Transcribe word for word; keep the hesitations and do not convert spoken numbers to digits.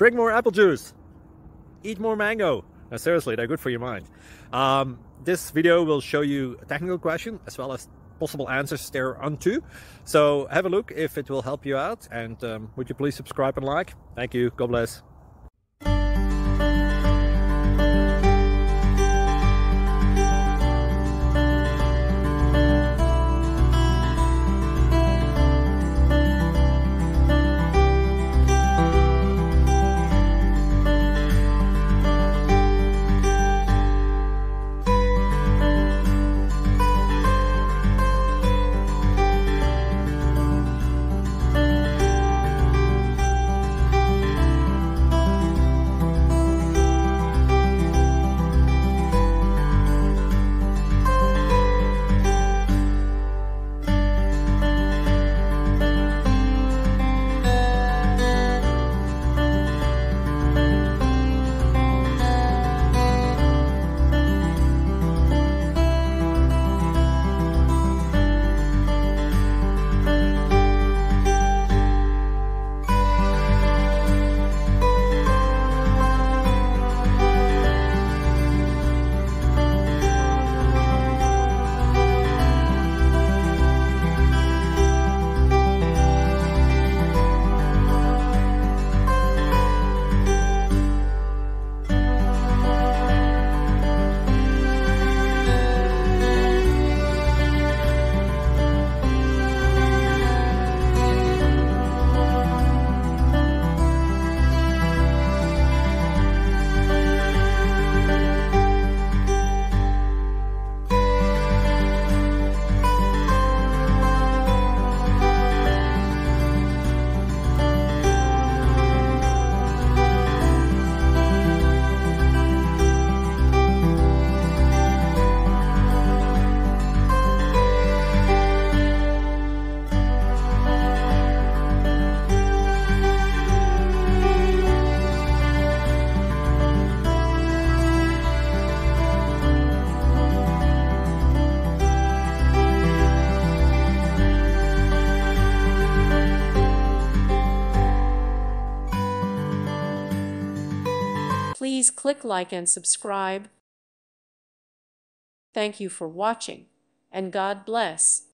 Drink more apple juice. Eat more mango. Now, seriously, they're good for your mind. Um, this video will show you a technical question as well as possible answers thereunto. So have a look if it will help you out. And um, would you please subscribe and like? Thank you. God bless. Please click like and subscribe. Thank you for watching, and God bless.